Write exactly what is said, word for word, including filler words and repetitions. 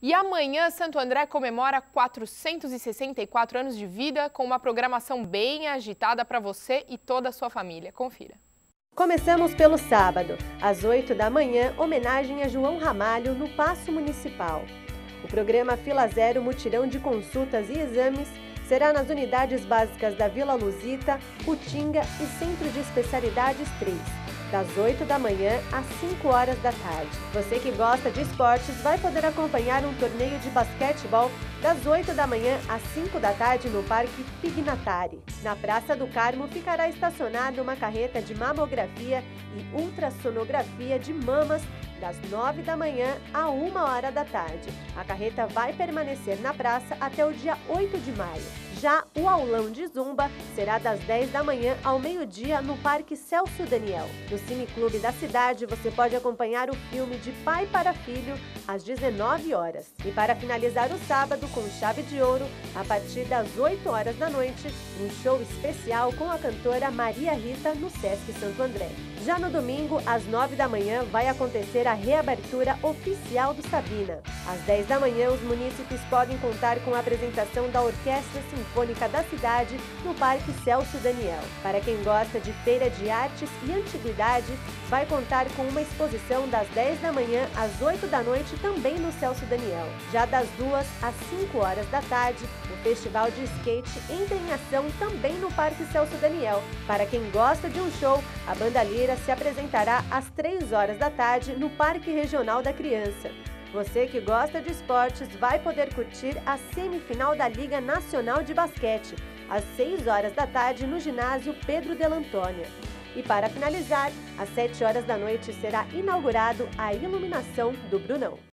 E amanhã, Santo André comemora quatrocentos e sessenta e quatro anos de vida, com uma programação bem agitada para você e toda a sua família. Confira. Começamos pelo sábado, às oito da manhã, homenagem a João Ramalho no Paço Municipal. O programa Fila Zero Mutirão de Consultas e Exames será nas unidades básicas da Vila Luzita, Utinga e Centro de Especialidades três, das oito da manhã às cinco horas da tarde. Você que gosta de esportes vai poder acompanhar um torneio de basquetebol das oito da manhã às cinco da tarde no Parque Pignatari. Na Praça do Carmo ficará estacionada uma carreta de mamografia e ultrassonografia de mamas das nove da manhã à uma hora da tarde. A carreta vai permanecer na praça até o dia oito de maio. Já o aulão de zumba será das dez da manhã ao meio-dia no Parque Celso Daniel. No Cineclube da cidade você pode acompanhar o filme De Pai para Filho às dezenove horas. E para finalizar o sábado com chave de ouro, a partir das oito horas da noite, um show especial com a cantora Maria Rita no Sesc Santo André. Já no domingo, às nove da manhã, vai acontecer a reabertura oficial do Sabina. Às dez da manhã, os munícipes podem contar com a apresentação da Orquestra Sinfônica da cidade no Parque Celso Daniel. Para quem gosta de feira de artes e antiguidades, vai contar com uma exposição das dez da manhã às oito da noite também no Celso Daniel. Já das duas às cinco horas da tarde, o Festival de Skate entra em ação também no Parque Celso Daniel. Para quem gosta de um show, a Banda Lira se apresentará às três horas da tarde no Parque Regional da Criança. Você que gosta de esportes vai poder curtir a semifinal da Liga Nacional de Basquete, às seis horas da tarde no ginásio Pedro de Antônia. E para finalizar, às sete horas da noite será inaugurado a iluminação do Brunão.